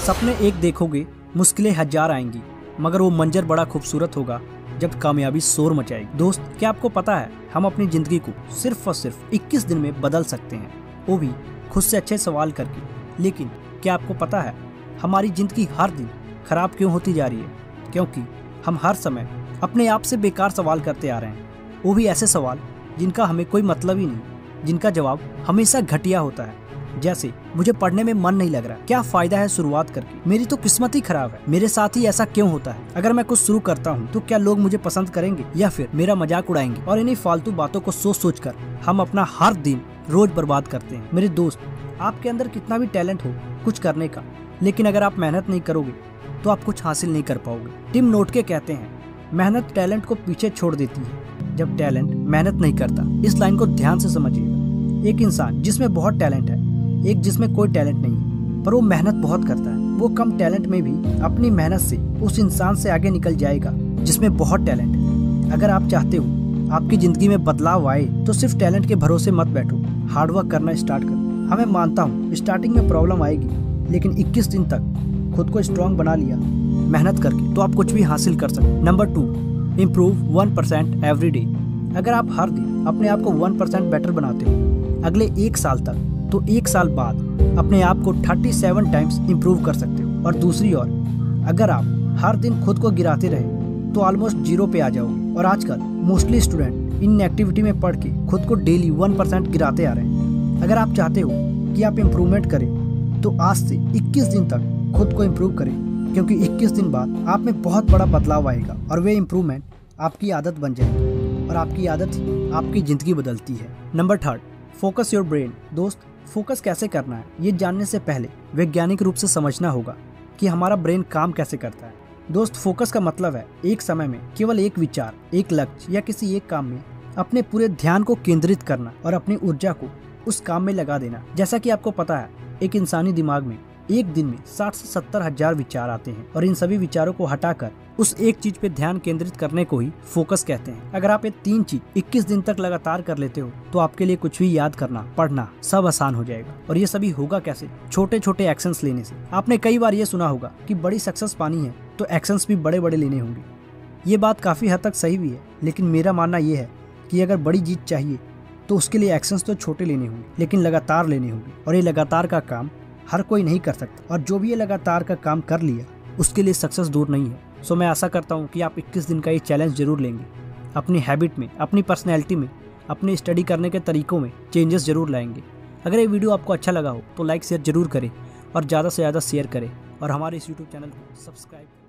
सपने एक देखोगे, मुश्किलें हजार आएंगी, मगर वो मंजर बड़ा खूबसूरत होगा जब कामयाबी शोर मचाएगी। दोस्त, क्या आपको पता है हम अपनी जिंदगी को सिर्फ और सिर्फ 21 दिन में बदल सकते हैं, वो भी खुद से अच्छे सवाल करके। लेकिन क्या आपको पता है हमारी जिंदगी हर दिन खराब क्यों होती जा रही है? क्योंकि हम हर समय अपने आप से बेकार सवाल करते आ रहे हैं, वो भी ऐसे सवाल जिनका हमें कोई मतलब ही नहीं, जिनका जवाब हमेशा घटिया होता है। जैसे, मुझे पढ़ने में मन नहीं लग रहा, क्या फायदा है शुरुआत करके, मेरी तो किस्मत ही खराब है, मेरे साथ ही ऐसा क्यों होता है, अगर मैं कुछ शुरू करता हूँ तो क्या लोग मुझे पसंद करेंगे या फिर मेरा मजाक उड़ाएंगे। और इन्हीं फालतू बातों को सोच सोच कर हम अपना हर दिन रोज बर्बाद करते हैं। मेरे दोस्त, आपके अंदर कितना भी टैलेंट हो कुछ करने का, लेकिन अगर आप मेहनत नहीं करोगे तो आप कुछ हासिल नहीं कर पाओगे। टिम नोटके कहते हैं, मेहनत टैलेंट को पीछे छोड़ देती है जब टैलेंट मेहनत नहीं करता। इस लाइन को ध्यान से समझिएगा। एक इंसान जिसमें बहुत टैलेंट है, एक जिसमें कोई टैलेंट नहीं है, पर वो मेहनत बहुत करता है, वो कम टैलेंट में भी अपनी मेहनत से उस इंसान से आगे निकल जाएगा जिसमें बहुत टैलेंट है। अगर आप चाहते हो आपकी जिंदगी में बदलाव आए तो सिर्फ टैलेंट के भरोसे मत बैठो, हार्डवर्क करना स्टार्ट करो। हमें मानता हूँ स्टार्टिंग में प्रॉब्लम आएगी, लेकिन 21 दिन तक खुद को स्ट्रांग बना लिया मेहनत करके तो आप कुछ भी हासिल कर सकते। Number 2, improve 1% every day. अगर आप हर दिन अपने आप को 1% बेटर बनाते हो अगले 1 साल तक, तो 1 साल बाद अपने आप को 37 टाइम्स इम्प्रूव कर सकते हो। और दूसरी ओर अगर आप हर दिन खुद को गिराते रहे तो ऑलमोस्ट 0 पे आ जाओगे। और आजकल मोस्टली स्टूडेंट इन एक्टिविटी में पढ़ के खुद को डेली 1% गिराते आ रहे हैं। अगर आप चाहते हो कि आप इम्प्रूवमेंट करें तो आज से 21 दिन तक खुद को इम्प्रूव करें, क्योंकि 21 दिन बाद आप में बहुत बड़ा बदलाव आएगा और वे इम्प्रूवमेंट आपकी आदत बन जाएगी और आपकी आदत ही आपकी ज़िंदगी बदलती है। Number 3, focus your brain. दोस्त, फोकस कैसे करना है ये जानने से पहले वैज्ञानिक रूप से समझना होगा कि हमारा ब्रेन काम कैसे करता है। दोस्त, फोकस का मतलब है एक समय में केवल एक विचार, एक लक्ष्य या किसी एक काम में अपने पूरे ध्यान को केंद्रित करना और अपनी ऊर्जा को उस काम में लगा देना। जैसा कि आपको पता है एक इंसानी दिमाग में एक दिन में 60 से 70 हजार विचार आते हैं और इन सभी विचारों को हटाकर उस एक चीज पे ध्यान केंद्रित करने को ही फोकस कहते हैं। अगर आप ये 3 चीज 21 दिन तक लगातार कर लेते हो तो आपके लिए कुछ भी याद करना, पढ़ना सब आसान हो जाएगा। और ये सभी होगा कैसे? छोटे छोटे एक्शंस लेने से। आपने कई बार ये सुना होगा कि बड़ी सक्सेस पानी है तो एक्शंस भी बड़े बड़े लेने होंगे। ये बात काफी हद तक सही भी है, लेकिन मेरा मानना ये है कि अगर बड़ी जीत चाहिए तो उसके लिए एक्शंस तो छोटे लेने होंगे, लेकिन लगातार लेने होंगे। और ये लगातार का काम हर कोई नहीं कर सकता, और जो भी ये लगातार का काम कर लिया उसके लिए सक्सेस दूर नहीं है। सो मैं आशा करता हूँ कि आप 21 दिन का ये चैलेंज जरूर लेंगे। अपनी हैबिट में, अपनी पर्सनैलिटी में, अपनी स्टडी करने के तरीकों में चेंजेस जरूर लाएंगे। अगर ये वीडियो आपको अच्छा लगा हो तो लाइक शेयर जरूर करें और ज़्यादा से ज़्यादा शेयर करें और हमारे इस यूट्यूब चैनल को सब्सक्राइब करें।